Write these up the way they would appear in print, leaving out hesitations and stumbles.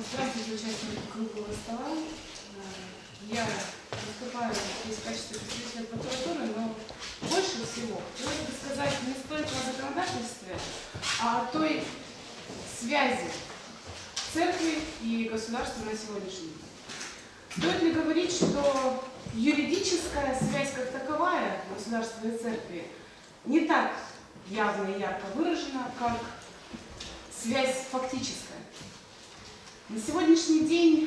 Здравствуйте, участники круглого стола. Я выступаю здесь в качестве представителя прокуратуры, но больше всего хотелось бы сказать не столько о законодательстве, а о той связи церкви и государства на сегодняшний день. Стоит ли говорить, что юридическая связь как таковая государства и церкви не так явно и ярко выражена, как связь фактическая? На сегодняшний день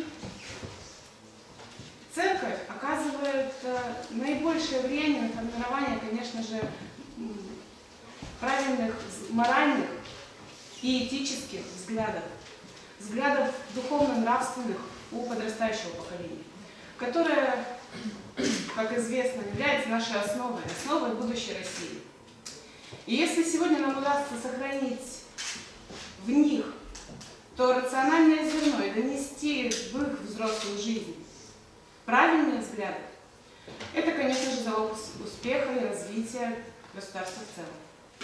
церковь оказывает наибольшее влияние на формирование, конечно же, правильных моральных и этических взглядов духовно-нравственных у подрастающего поколения, которое, как известно, является нашей основой будущей России. И если сегодня нам удастся сохранить в них то рациональное зерно и донести в их взрослую жизнь правильные взгляды, это, конечно же, залог успеха и развития государства в целом.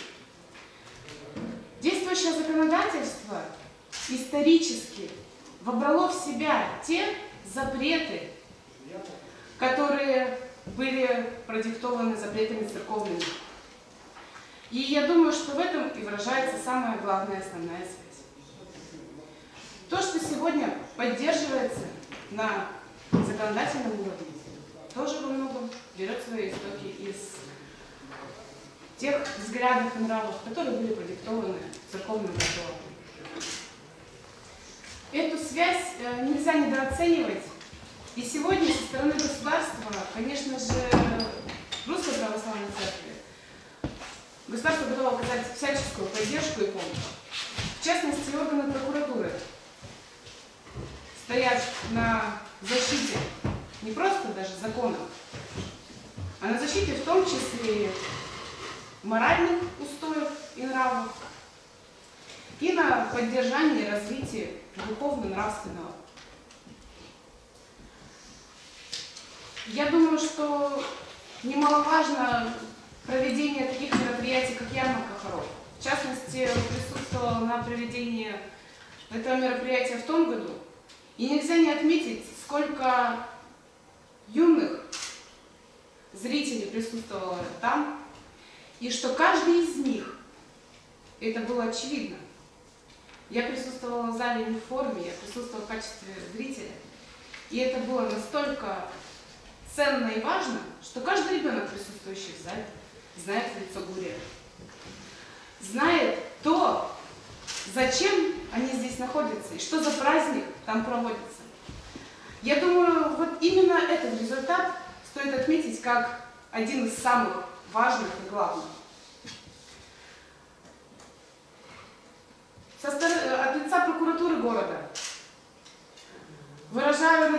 Действующее законодательство исторически вобрало в себя те запреты, которые были продиктованы запретами церковными. И я думаю, что в этом и выражается самая главная основная связь. То, что сегодня поддерживается на законодательном уровне, тоже во многом берет свои истоки из тех взглядов и нравов, которые были продиктованы церковным ритуалом. Эту связь нельзя недооценивать. И сегодня со стороны государства, конечно же, Русской Православной Церкви, государство готово оказать всяческую поддержку и помощь. В частности, органы прокуратуры стоят на защите не просто даже законов, а на защите в том числе моральных устоев и нравов, и на поддержании и развитии духовно-нравственного. Я думаю, что немаловажно проведение таких мероприятий, как ярмарка хоров. В частности, присутствовала на проведении этого мероприятия в том году. И нельзя не отметить, сколько юных зрителей присутствовало там, и что каждый из них, это было очевидно. Я присутствовала в зале не в форме, я присутствовала в качестве зрителя. И это было настолько ценно и важно, что каждый ребенок, присутствующий в зале, знает лицо гурия. Знает то, зачем они здесь находятся и что за праздник там проводится. Я думаю, вот именно этот результат стоит отметить как один из самых важных и главных. От лица прокуратуры города выражаю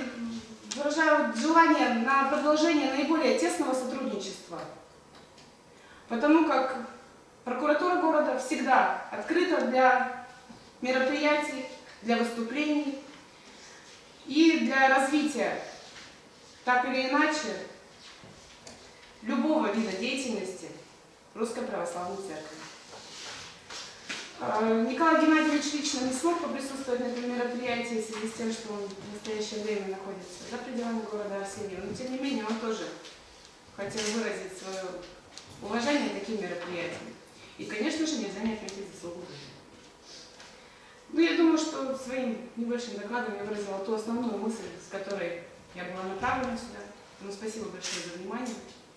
желание на продолжение наиболее тесного сотрудничества, потому как прокуратура города всегда открыта для мероприятий, для выступлений и для развития, так или иначе, любого вида деятельности Русской Православной Церкви. Николай Геннадьевич лично не смог поприсутствовать на этом мероприятии в связи с тем, что он в настоящее время находится за пределами города Арсеньева, но тем не менее он тоже хотел выразить свое уважение таким мероприятиям. И, конечно же, нельзя не отметить заслугу. Ну, я думаю, что своим небольшим докладом я выразила ту основную мысль, с которой я была направлена сюда. Поэтому спасибо большое за внимание.